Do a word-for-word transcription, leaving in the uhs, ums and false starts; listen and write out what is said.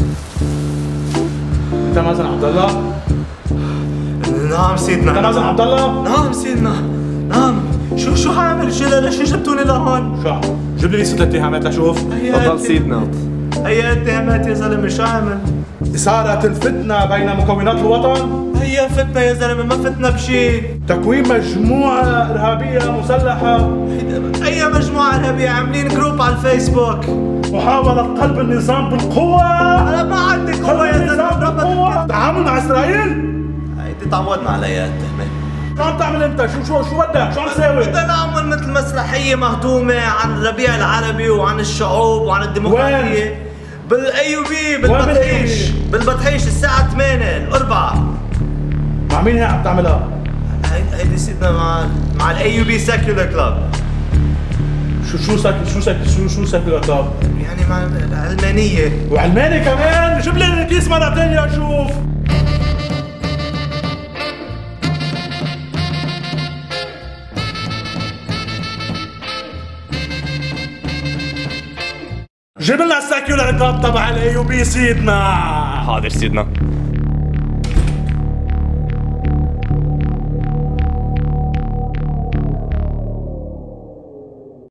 انت مازن عبد الله؟ نعم سيدنا. انت مازن عبد الله؟ نعم سيدنا نعم. شو شو حامل شو شو جبتوني لهون؟ شو جيب لي لسه الاتهامات لشوف. تفضل سيدنا. هي اتهامات يا زلمه شو عامل؟ إثارة الفتنة بين مكونات الوطن. هي فتنة يا زلمه ما فتنة بشيء. تكوين مجموعة إرهابية مسلحة. أي مجموعة إرهابية؟ عاملين جروب على الفيسبوك. محاولة قلب النظام بالقوة. أنا ما عندي قوة يا زلمة. تعامل مع إسرائيل؟ هيدي تعودنا عليها التهمة. شو عم تعمل انت؟ شو شو شو بدك؟ شو عم تساوي؟ بدنا نعمل مثل مسرحية مهضومة عن الربيع العربي وعن الشعوب وعن الديمقراطية. بالايوبي بالبطحيش. بالبطحيش الساعة ثمانية الأربعاء. مع مين هي عم تعملها؟ هيدي سيدنا مع مع الايوبي ساكيولار كلاب. شو شو ساكي شو ساكي شو شو ساكيولار كلاب؟ يعني مع العلمانية. وعلماني كمان؟ جيب لي الكيس مرة ثانية اشوف. جيب لنا الساكيولار كلاب تبع الايوبي سيدنا. حاضر سيدنا.